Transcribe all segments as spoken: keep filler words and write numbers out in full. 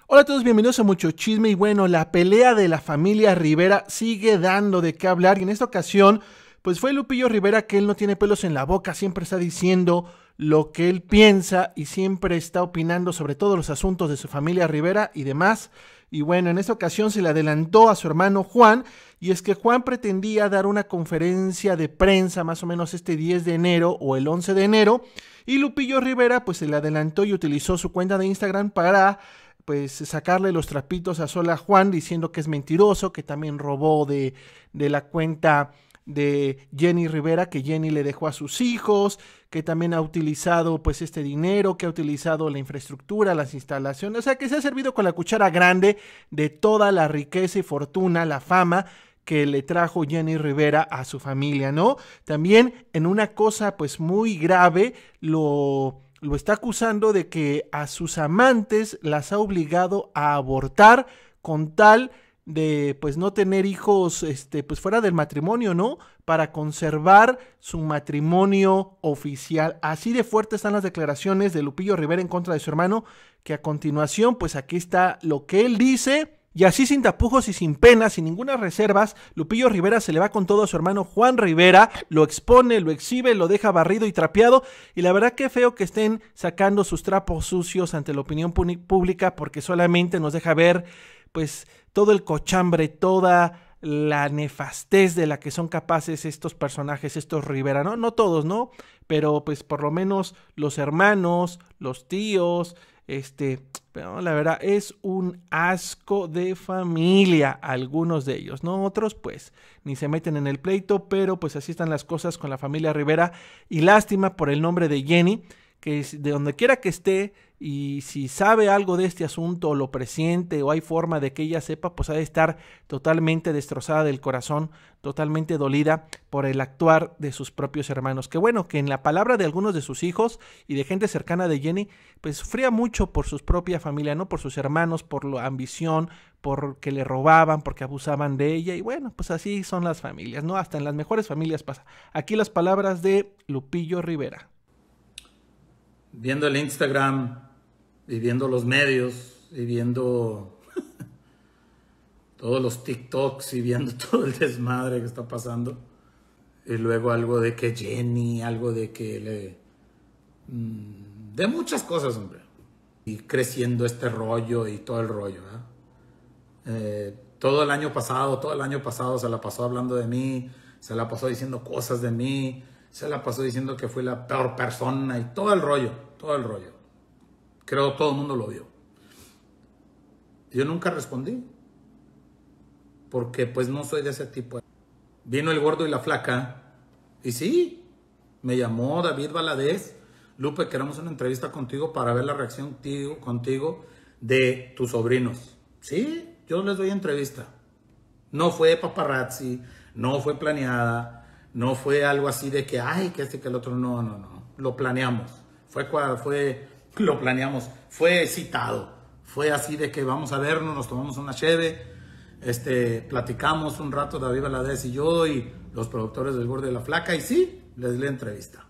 Hola a todos, bienvenidos a Mucho Chisme. Y bueno, la pelea de la familia Rivera sigue dando de qué hablar. Y en esta ocasión, pues fue Lupillo Rivera, que él no tiene pelos en la boca, siempre está diciendo lo que él piensa y siempre está opinando sobre todos los asuntos de su familia Rivera y demás. Y bueno, en esta ocasión se le adelantó a su hermano Juan, y es que Juan pretendía dar una conferencia de prensa más o menos este diez de enero o el once de enero, y Lupillo Rivera pues se le adelantó y utilizó su cuenta de Instagram para pues sacarle los trapitos a sol a Juan, diciendo que es mentiroso, que también robó de, de la cuenta de Jenny Rivera, que Jenny le dejó a sus hijos, que también ha utilizado pues este dinero, que ha utilizado la infraestructura, las instalaciones, o sea que se ha servido con la cuchara grande de toda la riqueza y fortuna, la fama que le trajo Jenny Rivera a su familia, ¿no? También en una cosa pues muy grave, lo... lo está acusando de que a sus amantes las ha obligado a abortar con tal de pues no tener hijos este pues fuera del matrimonio, ¿no? Para conservar su matrimonio oficial. Así de fuertes están las declaraciones de Lupillo Rivera en contra de su hermano, que a continuación pues aquí está lo que él dice. Y así sin tapujos y sin penas, sin ninguna reservas, Lupillo Rivera se le va con todo a su hermano Juan Rivera, lo expone, lo exhibe, lo deja barrido y trapeado, y la verdad que feo que estén sacando sus trapos sucios ante la opinión pública, porque solamente nos deja ver pues todo el cochambre, toda la nefastez de la que son capaces estos personajes, estos Rivera, ¿no? No todos, ¿no? Pero pues por lo menos los hermanos, los tíos, este... pero la verdad es un asco de familia, algunos de ellos, ¿no? Otros pues ni se meten en el pleito, pero pues así están las cosas con la familia Rivera, y lástima por el nombre de Jenny, que de donde quiera que esté, y si sabe algo de este asunto o lo presiente o hay forma de que ella sepa, pues ha de estar totalmente destrozada del corazón, totalmente dolida por el actuar de sus propios hermanos. Que bueno, que en la palabra de algunos de sus hijos y de gente cercana de Jenny, pues sufría mucho por su propia familia, ¿no? Por sus hermanos, por la ambición, porque le robaban, porque abusaban de ella, y bueno, pues así son las familias, ¿no? Hasta en las mejores familias pasa. Aquí las palabras de Lupillo Rivera. Viendo el Instagram y viendo los medios y viendo todos los TikToks y viendo todo el desmadre que está pasando, y luego algo de que Jenny, algo de que le... de muchas cosas, hombre, y creciendo este rollo y todo el rollo, ¿eh? Eh, todo el año pasado, todo el año pasado se la pasó hablando de mí, se la pasó diciendo cosas de mí, se la pasó diciendo que fui la peor persona y todo el rollo, todo el rollo. Creo todo el mundo lo vio. Yo nunca respondí, porque pues no soy de ese tipo. Vino el gordo y la flaca, y sí, me llamó David Valadez: Lupe, queremos una entrevista contigo para ver la reacción contigo, contigo de tus sobrinos. Sí, yo les doy entrevista. No fue paparazzi, no fue planeada, no fue algo así de que, ay, que este, que el otro, no, no, no. Lo planeamos. Fue, fue, lo planeamos. Fue citado. Fue así de que vamos a vernos, nos tomamos una cheve, este, platicamos un rato David Valadez y yo y los productores del Gordo y la Flaca, y sí, les di la entrevista.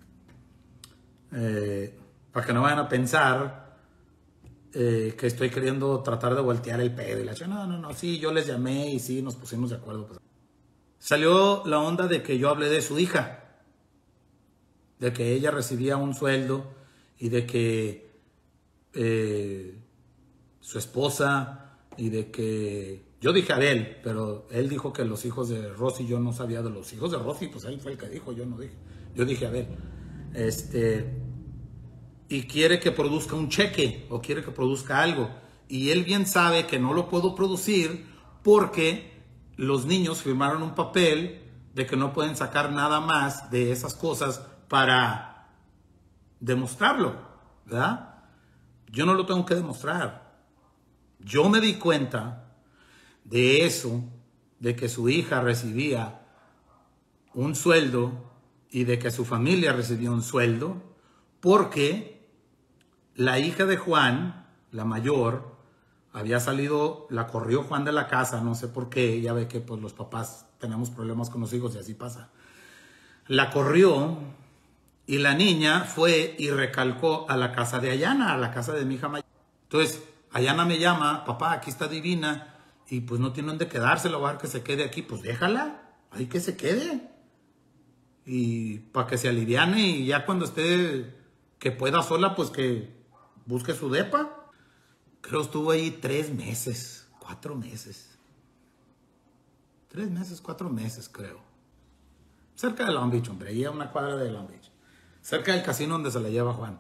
Eh, para que no vayan a pensar eh, que estoy queriendo tratar de voltear el pedo y la chica, no, no, no, sí, yo les llamé y sí, nos pusimos de acuerdo. Pues. Salió la onda de que yo hablé de su hija, de que ella recibía un sueldo y de que eh, su esposa, y de que yo dije Abel, pero él dijo que los hijos de Rosy, yo no sabía de los hijos de Rosy, pues él fue el que dijo, yo no dije, yo dije Abel, este, y quiere que produzca un cheque o quiere que produzca algo, y él bien sabe que no lo puedo producir porque los niños firmaron un papel de que no pueden sacar nada más de esas cosas para demostrarlo, ¿verdad? Yo no lo tengo que demostrar. Yo me di cuenta de eso, de que su hija recibía un sueldo y de que su familia recibía un sueldo, porque la hija de Juan, la mayor, había salido, la corrió Juan de la casa, no sé por qué, ya ve que pues los papás tenemos problemas con los hijos y así pasa. La corrió y la niña fue y recalcó a la casa de Ayana, a la casa de mi hija mayor. Entonces, Ayana me llama, papá, aquí está Divina, y pues no tiene dónde quedarse, la voy a dejar que se quede aquí. Pues déjala, ahí que se quede. Y para que se aliviane y ya cuando esté, que pueda sola, pues que busque su depa. Creo estuvo ahí tres meses, cuatro meses. Tres meses, cuatro meses, creo. Cerca de Long Beach, hombre, ahí a una cuadra de Long Beach. Cerca del casino donde se la lleva Juan.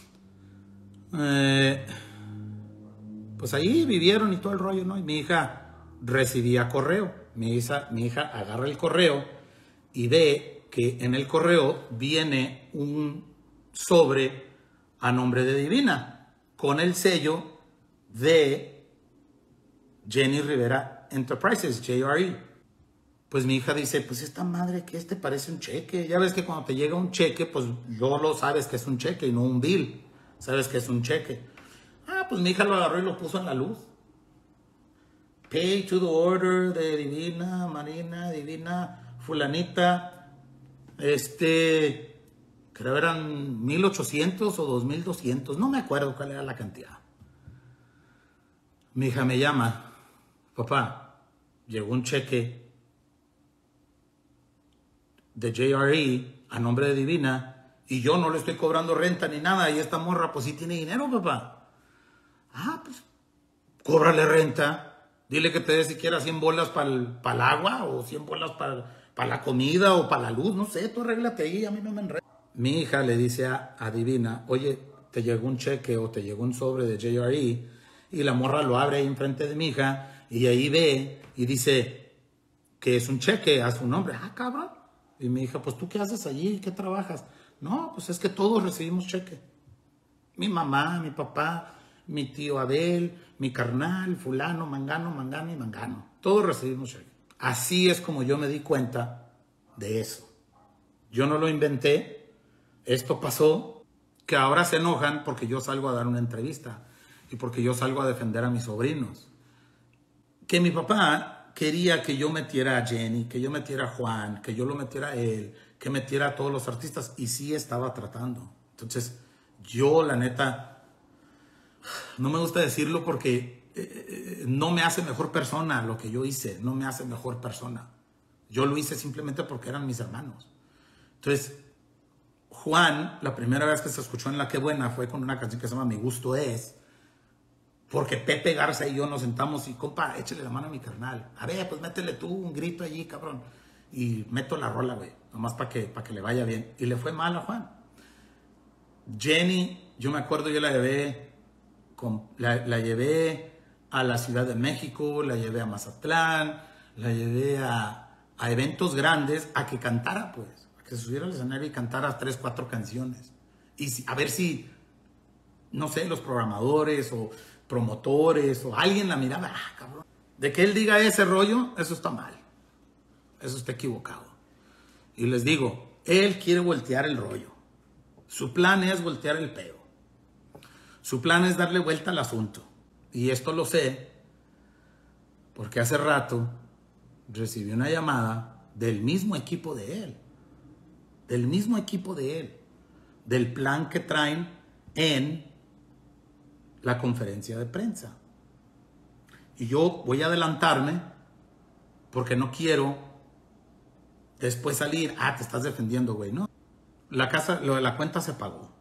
Eh... Pues ahí vivieron y todo el rollo, ¿no? Y mi hija recibía correo. Mi hija, mi hija agarra el correo y ve que en el correo viene un sobre a nombre de Divina con el sello de Jenny Rivera Enterprises, J R E. Pues mi hija dice, pues esta madre que este parece un cheque. Ya ves que cuando te llega un cheque, pues yo lo sabes que es un cheque y no un bill. Sabes que es un cheque. Ah, pues mi hija lo agarró y lo puso en la luz. Pay to the order de Divina, Marina, Divina, fulanita. Este, creo eran mil ochocientos o dos mil doscientos. No me acuerdo cuál era la cantidad. Mi hija me llama. Papá, llegó un cheque de J R E a nombre de Divina y yo no le estoy cobrando renta ni nada. Y esta morra, pues sí tiene dinero, papá. Ah, pues, cóbrale renta. Dile que te dé siquiera cien bolas para el, para el agua o cien bolas para, para la comida o para la luz. No sé, tú arréglate ahí, a mí no me enredes. Mi hija le dice a, a Divina, oye, te llegó un cheque o te llegó un sobre de J R E. Y la morra lo abre ahí enfrente de mi hija y ahí ve y dice que es un cheque a su nombre. Ah, cabrón. Y mi hija, pues, ¿tú qué haces allí? ¿Qué trabajas? No, pues es que todos recibimos cheque. Mi mamá, mi papá, mi tío Abel, mi carnal, fulano, mangano, mangano y mangano. Todos recibimos cheque. Así es como yo me di cuenta de eso. Yo no lo inventé. Esto pasó. Que ahora se enojan porque yo salgo a dar una entrevista y porque yo salgo a defender a mis sobrinos. Que mi papá quería que yo metiera a Jenny, que yo metiera a Juan, que yo lo metiera a él, que metiera a todos los artistas. Y sí estaba tratando. Entonces, yo la neta... No me gusta decirlo porque eh, no me hace mejor persona lo que yo hice, no me hace mejor persona. Yo lo hice simplemente porque eran mis hermanos. Entonces, Juan, la primera vez que se escuchó en La Qué Buena fue con una canción que se llama Mi Gusto Es, porque Pepe Garza y yo nos sentamos y, compa, échale la mano a mi carnal. A ver, pues métele tú un grito allí, cabrón. Y meto la rola, güey, nomás para que, para que le vaya bien. Y le fue mal a Juan. Jenny, yo me acuerdo, yo la llevé... La, la llevé a la Ciudad de México, la llevé a Mazatlán, la llevé a, a eventos grandes a que cantara, pues, a que se subiera al escenario y cantara tres, cuatro canciones. Y si, a ver si, no sé, los programadores o promotores o alguien la miraba, ah, cabrón. De que él diga ese rollo, eso está mal. Eso está equivocado. Y les digo, él quiere voltear el rollo. Su plan es voltear el pedo. Su plan es darle vuelta al asunto. Y esto lo sé porque hace rato recibí una llamada del mismo equipo de él. Del mismo equipo de él. Del plan que traen en la conferencia de prensa. Y yo voy a adelantarme porque no quiero después salir. Ah, te estás defendiendo, güey. No. La casa, lo de la cuenta se pagó.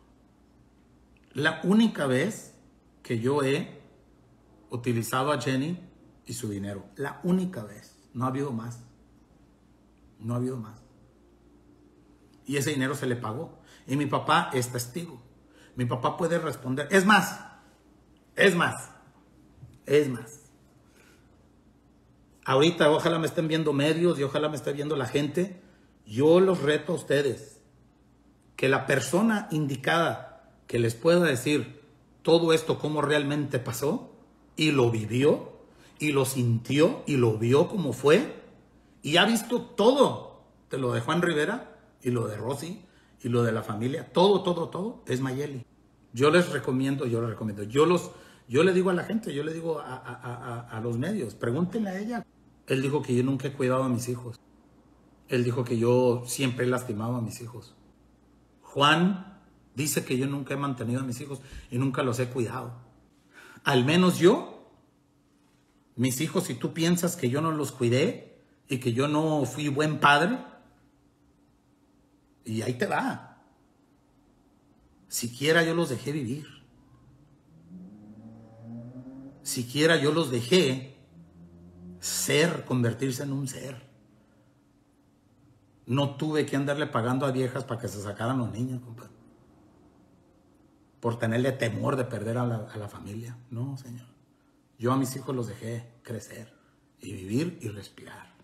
La única vez que yo he utilizado a Jenny y su dinero. La única vez. No ha habido más. No ha habido más. Y ese dinero se le pagó. Y mi papá es testigo. Mi papá puede responder. Es más. Es más. Es más. Ahorita ojalá me estén viendo medios y ojalá me esté viendo la gente. Yo los reto a ustedes. Que la persona indicada que les pueda decir todo esto, cómo realmente pasó, y lo vivió, y lo sintió, y lo vio como fue, y ha visto todo, de lo de Juan Rivera, y lo de Rosy, y lo de la familia, todo, todo, todo, es Mayeli. Yo les recomiendo, yo les recomiendo, yo los, yo le digo a la gente, yo le digo a, a, a, a los medios, pregúntenle a ella. Él dijo que yo nunca he cuidado a mis hijos. Él dijo que yo siempre he lastimado a mis hijos. Juan dice que yo nunca he mantenido a mis hijos y nunca los he cuidado. Al menos yo, mis hijos, si tú piensas que yo no los cuidé y que yo no fui buen padre, y ahí te va. Siquiera yo los dejé vivir. Siquiera yo los dejé ser, convertirse en un ser. No tuve que andarle pagando a viejas para que se sacaran los niños, compadre. Por tenerle temor de perder a la, a la familia. No, señor. Yo a mis hijos los dejé crecer y vivir y respirar.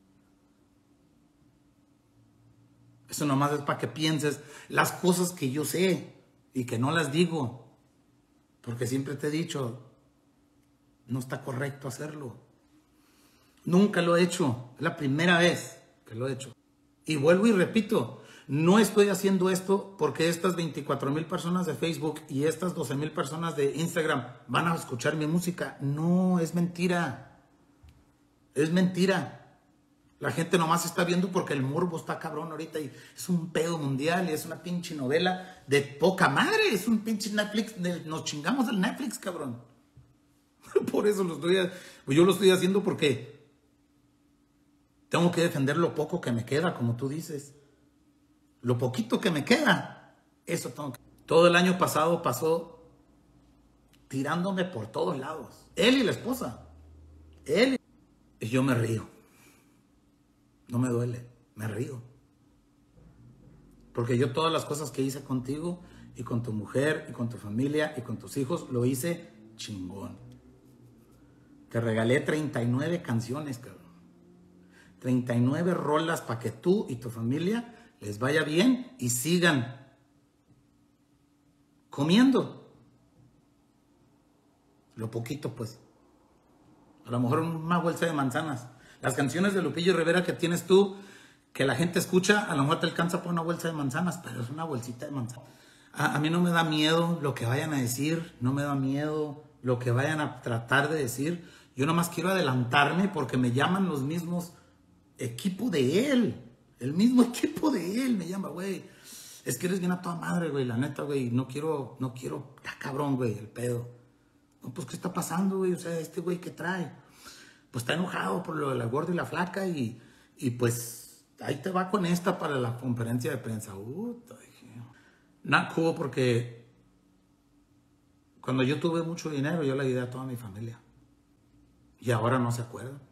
Eso nomás es para que pienses las cosas que yo sé y que no las digo. Porque siempre te he dicho, no está correcto hacerlo. Nunca lo he hecho. Es la primera vez que lo he hecho. Y vuelvo y repito, no estoy haciendo esto porque estas veinticuatro mil personas de Facebook y estas doce mil personas de Instagram van a escuchar mi música. No, es mentira. Es mentira. La gente nomás está viendo porque el morbo está cabrón ahorita y es un pedo mundial y es una pinche novela de poca madre. Es un pinche Netflix. De, nos chingamos el Netflix, cabrón. Por eso lo estoy, pues yo lo estoy haciendo porque tengo que defender lo poco que me queda, como tú dices. Lo poquito que me queda, eso tengo que... Todo el año pasado pasó tirándome por todos lados. Él y la esposa. Él y yo me río. No me duele, me río. Porque yo todas las cosas que hice contigo y con tu mujer y con tu familia y con tus hijos, lo hice chingón. Te regalé treinta y nueve canciones, cabrón. treinta y nueve rolas para que tú y tu familia les vaya bien y sigan comiendo. Lo poquito, pues. A lo mejor una bolsa de manzanas. Las canciones de Lupillo Rivera que tienes tú, que la gente escucha, a lo mejor te alcanza por una bolsa de manzanas, pero es una bolsita de manzanas. A, a mí no me da miedo lo que vayan a decir, no me da miedo lo que vayan a tratar de decir. Yo nomás quiero adelantarme porque me llaman los mismos equipo de él. El mismo equipo de él me llama, güey. Es que eres bien a toda madre, güey, la neta, güey. No quiero, no quiero, está cabrón, güey, el pedo. No, pues, ¿qué está pasando, güey? O sea, este güey, ¿qué trae? Pues está enojado por lo de la gorda y la flaca y, y pues ahí te va con esta para la conferencia de prensa. Uh, not cool porque cuando yo tuve mucho dinero yo le ayudé a toda mi familia y ahora no se acuerdan.